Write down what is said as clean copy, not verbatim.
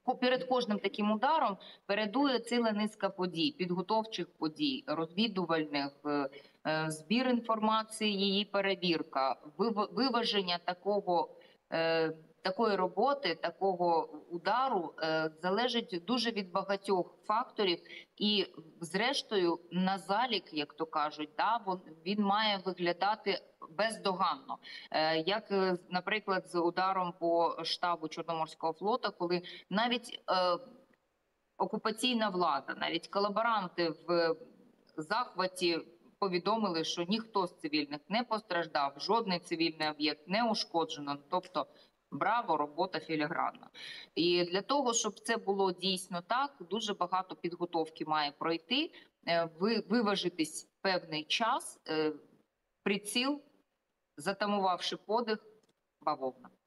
перед кожним таким ударом передує ціла низка подій, підготовчих подій, розвідувальних, збір інформації, її перевірка, виваження такої роботи, такого удару залежить дуже від багатьох факторів, і зрештою на залік, як то кажуть, він має виглядати бездоганно. Як, наприклад, з ударом по штабу Чорноморського флоту, коли навіть окупаційна влада, навіть колаборанти в захваті повідомили, що ніхто з цивільних не постраждав, жодний цивільний об'єкт не ушкоджено. Тобто, браво, робота філігранна. І для того, щоб це було дійсно так, дуже багато підготовки має пройти, виважитись певний час, приціл, затамувавши подих, бавовна.